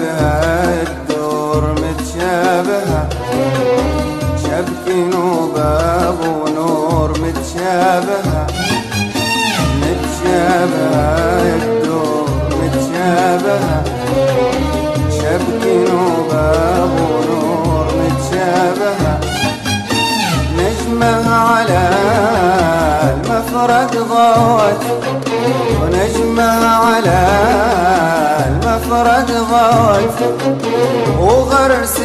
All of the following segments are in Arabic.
متشابهة الدور متشابهة، شبك وباب ونور متشابهة، متشابهة الدور متشابهة، شبك وباب ونور متشابهة، نجمها على المفرق ضوت، ونجمها على المفرق ضوت، وغرس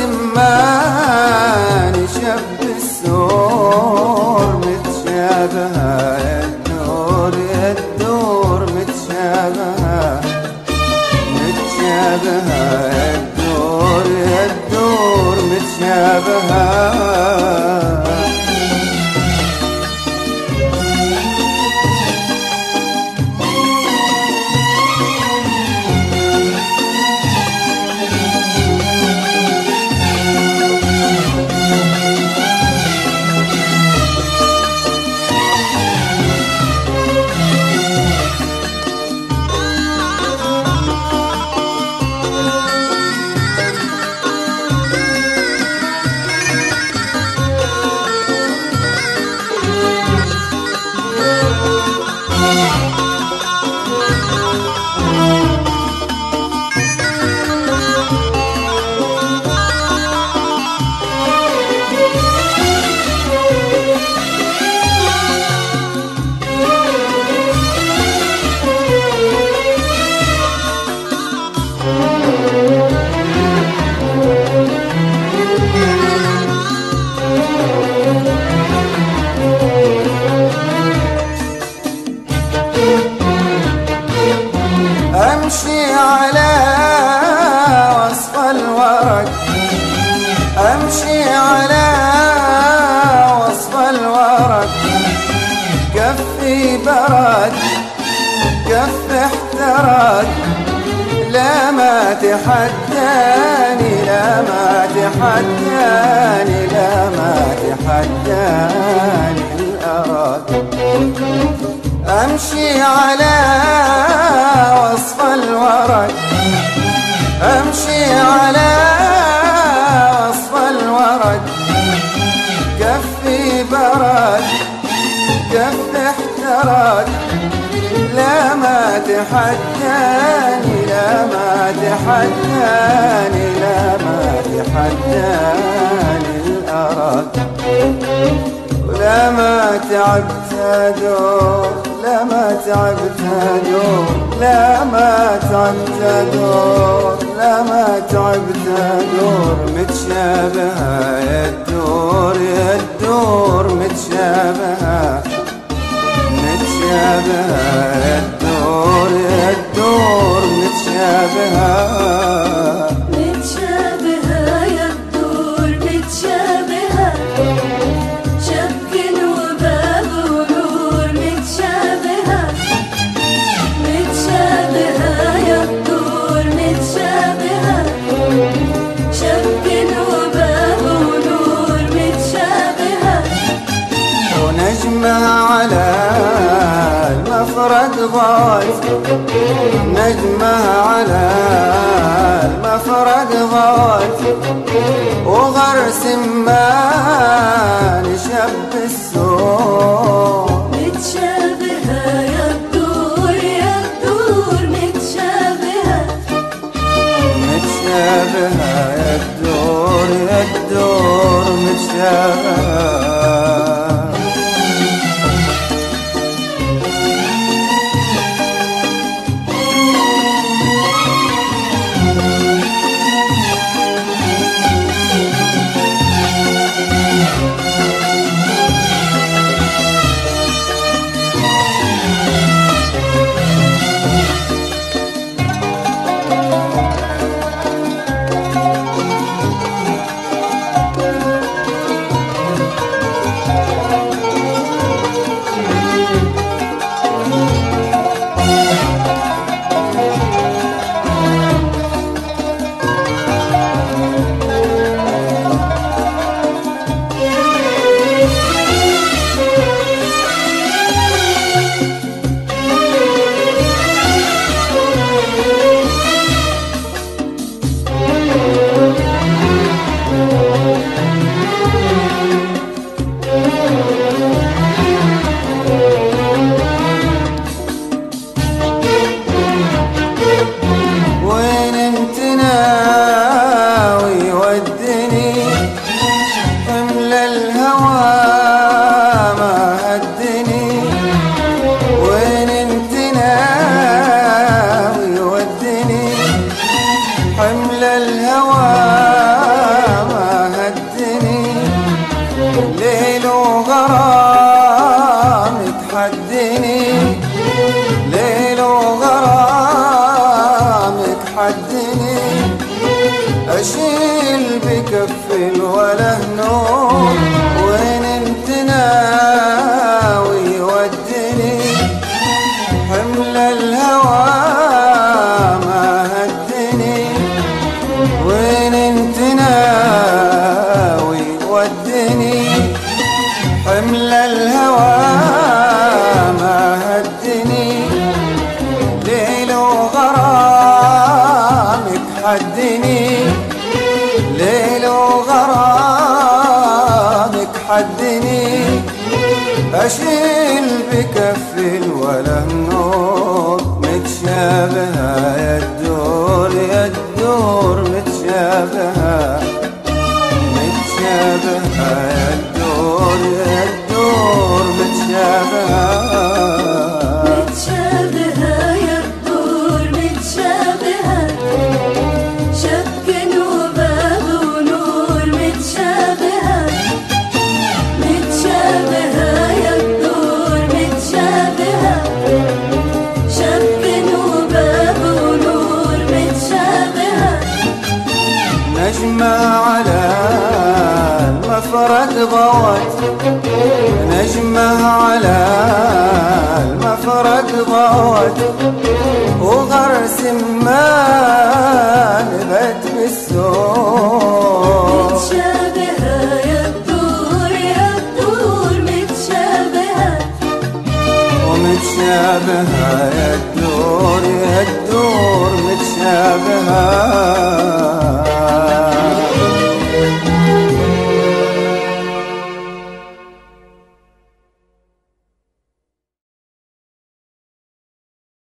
ما شب السور متشابهة الدور الدور متشابهة، متشابهة الدور الدور متشابهة. أمشي على وصف الورق، أمشي على وصف الورق، كفي برد كف احترق، لا ما تحداني لا ما تحداني لا ما تحداني الأرق. أمشي على وصف الورق، أمشي على وصف الورق، كفي برد كف احترق، لا ما تحداني لا ما تحداني لا ما تحداني الأرق. لا ما تعبت دور لا ما تعبت دور لا ما تعبت دور لا ما تعبت دور، متشابهة الدور الدور متشابهة، متشابهة الدور الدور متشابهة، متشابهة يا الدور متشابهة، شبك وباب ونور متشابهة، متشابهة يا الدور متشابهة، شبك وباب ونور متشابهة، ونجمها على المفرق ضوت، نجمها على المفرق ضوت، وغرس ما شب السور متشابهة يا الدور متشابهة، متشابهة الدور الدور متشابهة. الهوى ما هدني، ليل وغرام تحدني، ليل وغرام تحدني، أشيل بكف الوله نور وين انت ناوي يودني، حمل الهوى ما هدني، وين انت ناوي يودني، حمل الهوى ما هدني، ليل وغرام تحدني، ليل وغرام تحدني، أشيل بكف الوله النور، متشابهة يا الدور يا الدور، متشابهة متشابهة يا الدور يا الدور، متشابهة متشابهة يا الدور متشابهة، شك وباب ونور متشابهة، متشابهة يا الدور متشابهة، شك وباب ونور متشابهة، نجمة على المفرق ضوت، نجمة على المفرق ضوت، وغرس ما نبت بالسوق، متشابهة يا الدور يا الدور متشابهة، ومتشابهة يا الدور يا الدور، متشابهة